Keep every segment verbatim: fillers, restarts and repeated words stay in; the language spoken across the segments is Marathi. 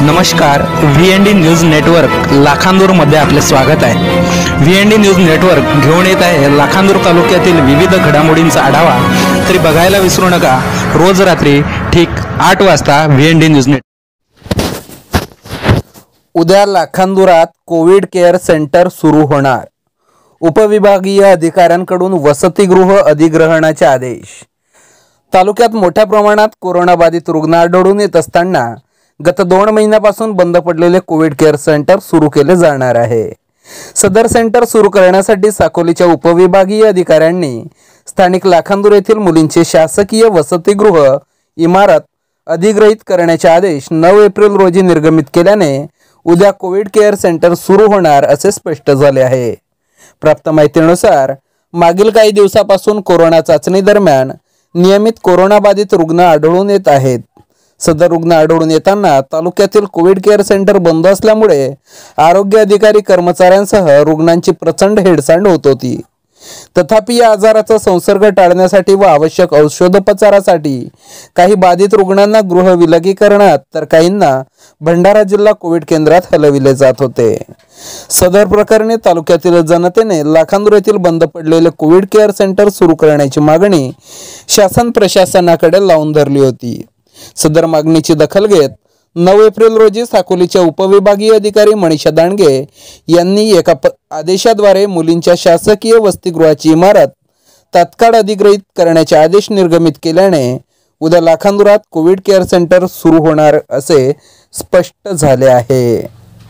नमस्कार. V N D news network लाखांदूरमध्ये आपले स्वागत आहे. V N D news network घेऊन येत आहे लाखांदूर तालुक्यातील विविध घडामोडींचा आढावा. तरी बघायला विसरू नका रोज रात्री ठीक आठ वाजता V N D news net. उद्या लाखांदूरात कोविड केअर सेंटर सुरू होणार. उपविभागीय अधिकाऱ्यांकडून वसतिगृह अधिग्रहणाचे आदेश. तालुक्यात मोठ्या प्रमाणात कोरोनाबाधित रुग्ण आढळून येत असताना गत दोन महिन्यापासून बंद पडलेले कोविड केअर सेंटर सुरू केले जाणार आहे. सदर सेंटर सुरू करण्यासाठी साकोलीच्या उपविभागीय अधिकाऱ्यांनी स्थानिक लाखांदूर येथील मुलींचे शासकीय वसतिगृह इमारत अधिग्रहित करण्याचे आदेश नऊ एप्रिल रोजी निर्गमित केल्याने उद्या कोविड केअर सेंटर सुरू होणार असे स्पष्ट झाले आहे. प्राप्त माहितीनुसार मागील काही दिवसापासून कोरोना चाचणी दरम्यान नियमित कोरोनाबाधित रुग्ण आढळून येत आहेत. सदर रुग्ण आढळून येताना तालुक्यातील कोविड केअर सेंटर बंद असल्यामुळे आरोग्य अधिकारी कर्मचाऱ्यांसह रुग्णांची प्रचंड हेळसांड होत होती. तथापि या आजाराचा संसर्ग टाळण्यासाठी व आवश्यक औषधोपचारासाठी काही बाधित रुग्णांना गृह विलगीकरणात तर काहींना भंडारा जिल्हा कोविड केंद्रात हलविले जात होते. सदर प्रकरणी तालुक्यातील जनतेने लाखांदूर येथील बंद पडलेले कोविड केअर सेंटर सुरू करण्याची मागणी शासन प्रशासनाकडे लावून धरली होती. सदर मागणीची दखल घेत नऊ एप्रिल रोजी साकोलीच्या उपविभागीय अधिकारी मनीषा दांडगे यांनी एका आदेशाद्वारे मुलींच्या शासकीय वसतिगृहाची इमारत तात्काळ अधिग्रहित करण्याचे आदेश निर्गमित केल्याने उद्या लाखांदूरात कोविड केअर सेंटर सुरू होणार असे स्पष्ट झाले आहे.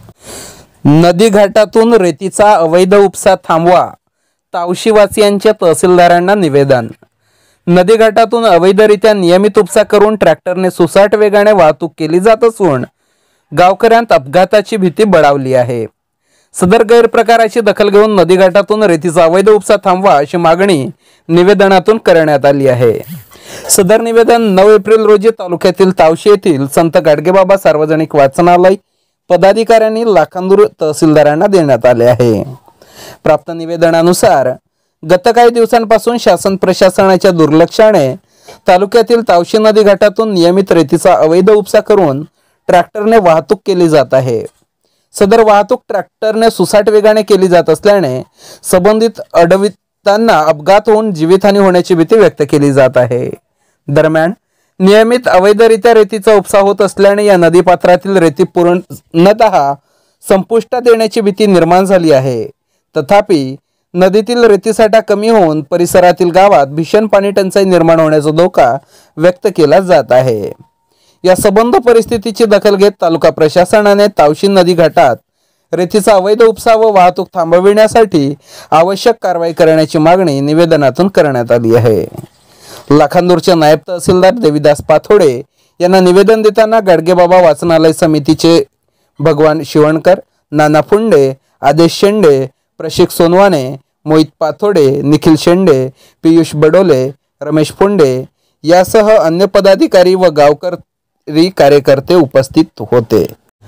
नदी घाटातून रेतीचा अवैध उपसा थांबवा. तावशीवासियांच्या तहसीलदारांना निवेदन. नदीघाटातून अवैधरित्या नियमित उपसा करून ट्रॅक्टरने सुसाट वेगाने वाहतूक केली जात असून गावकऱ्यांत अपघाताची भीती बळावली आहे. सदर गैरप्रकाराची दखल घेऊन नदीघाटातून रेतीचा अवैध उपसा थांबवा अशी मागणी निवेदनातून करण्यात आली आहे. सदर निवेदन नऊ एप्रिल रोजी तालुक्यातील तावशी येथील संत गाडगेबाबा सार्वजनिक वाचनालय पदाधिकाऱ्यांनी लाखांदूर तहसीलदारांना देण्यात आले आहे. प्राप्त निवेदनानुसार गत काही दिवसांपासून शासन प्रशासनाच्या दुर्लक्षाने तालुक्यातील तावशी नदी घाटातून नियमित रेतीचा अवैध उपसा करून ट्रॅक्टरने वाहतूक केली जात आहे. सदर वाहतूक ट्रॅक्टरने सुसाट वेगाने केली जात असल्याने संबंधित अडवितांना अपघात होऊन जीवितहानी होण्याची भीती व्यक्त केली जात आहे. दरम्यान नियमित अवैधरित्या रेतीचा उपसा होत असल्याने या नदीपात्रातील रेती पूर्णतः संपुष्टात येण्याची भीती निर्माण झाली आहे. तथापि नदीतील रेतीसाठा कमी होऊन परिसरातील गावात भीषण पाणी टंचाई निर्माण होण्याचा धोका व्यक्त केला जात आहे. या संबंध परिस्थितीची दखल घेत तालुका प्रशासनाने तावशी नदी घाटात रेतीचा अवैध उपसा व वाहतूक थांबविण्यासाठी आवश्यक कारवाई करण्याची मागणी निवेदनातून करण्यात आली आहे. लाखांदूरचे नायब तहसीलदार देविदास पाथोडे यांना निवेदन देताना गाडगेबाबा वाचनालय समितीचे भगवान शिवणकर, नाना फुंडे, आदेश शेंडे, प्रशिक सोनवाने, मोहित पाथोडे, निखिल शेंडे, पियुष बडोले, रमेश फुंडे यासह अन्य पदाधिकारी व गावकरी कार्यकर्ते उपस्थित होते.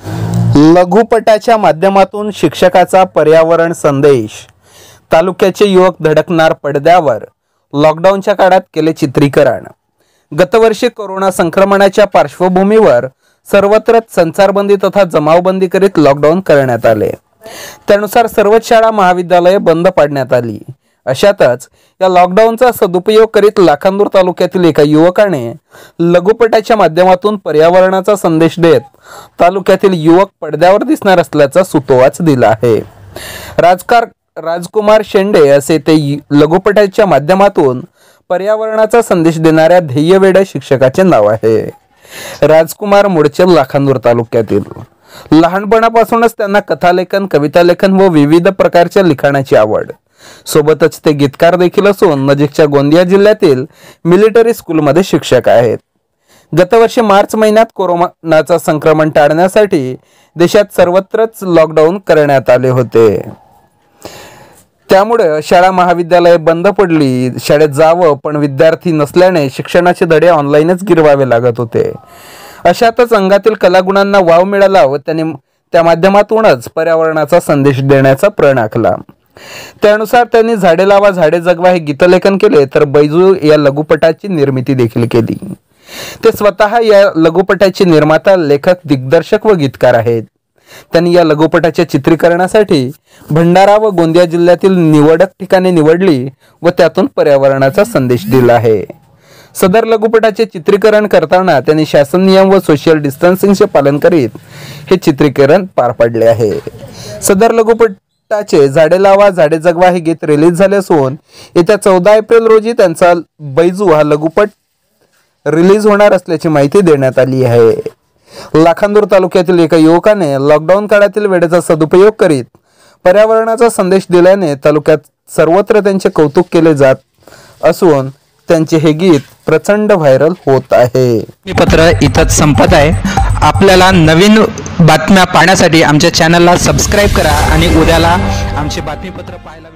लघुपटाच्या माध्यमातून शिक्षकाचा पर्यावरण संदेश. तालुक्याचे युवक धडकणार पडद्यावर. लॉकडाऊनच्या काळात केले चित्रीकरण. गतवर्षी कोरोना संक्रमणाच्या पार्श्वभूमीवर सर्वत्र संचारबंदी तथा जमावबंदी करीत लॉकडाऊन करण्यात आले. त्यानुसार सर्वच शाळा महाविद्यालये बंद पाडण्यात आली. अशातच या लॉकडाऊनचा सदुपयोग करीत लाखांदूर तालुक्यातील एका युवकाने लघुपटाच्या माध्यमातून पर्यावरणाचा संदेश देत तालुक्यातील युवक पडद्यावर दिसणार असल्याचा सुतोवाच दिला आहे. राजकार राजकुमार शेंडे असे ते लघुपटाच्या माध्यमातून पर्यावरणाचा संदेश देणाऱ्या ध्येयवेड्या शिक्षकाचे नाव आहे. राजकुमार मूळचे लाखांदूर तालुक्यातील. लहानपणापासूनच त्यांना कथालेखन, कवितालेखन व विविध प्रकारच्या लिखाणाची आवड. सोबतच ते गीतकार देखील असून नजीकच्या गोंदिया जिल्ह्यातील मिलिटरी स्कूलमध्ये शिक्षक आहेत. गतवर्षी मार्च महिन्यात कोरोनाचा संक्रमण टाळण्यासाठी देशात सर्वत्रच लॉकडाऊन करण्यात आले होते. त्यामुळे शाळा महाविद्यालये बंद पडली. शाळेत जावं पण विद्यार्थी नसल्याने शिक्षणाचे धडे ऑनलाईनच गिरवावे लागत होते. अशातच अंगातील कलागुणांना वाव मिळाला व त्याने त्या माध्यमातूनच पर्यावरणाचा संदेश देण्याचा प्रण आखला. त्यानुसार त्यांनी झाडे लावा झाडे जगवा हे गीतलेखन केले तर बैजू या लघुपटाची निर्मिती देखील केली. ते स्वतः या लघुपटाचे निर्माता, लेखक, दिग्दर्शक व गीतकार आहेत. त्यांनी या लघुपटाच्या चित्रीकरणासाठी भंडारा व गोंदिया जिल्ह्यातील निवडक ठिकाणे निवडली व त्यातून पर्यावरणाचा संदेश दिला आहे. सदर लघुपटाचे चित्रीकरण करताना त्यांनी शासन नियम व सोशल डिस्टन्सिंगचे पालन करीत हे चित्रीकरण पार पाडले आहे. सदर लघुपटाचे झाडे लावा झाडे जगवा हे गीत रिलीज झाले असून येत्या चौदा एप्रिल रोजी त्यांचा बैजू हा लघुपट रिलीज होणार असल्याची माहिती देण्यात आली आहे. लाखांदूर तालुक्यातील एका युवकाने लॉकडाऊन काळातील वेळेचा सदुपयोग करीत पर्यावरणाचा संदेश दिल्याने तालुक्यात सर्वत्र त्यांचे कौतुक केले जात असून त्यांचे हे गीत प्रचंड व्हायरल होत आहे. पत्र इथंच संपत आहे. आपल्याला नवीन बातम्या पाहण्यासाठी आमच्या चॅनलला सबस्क्राईब करा आणि उद्याला आमचे बातमीपत्र पाहायला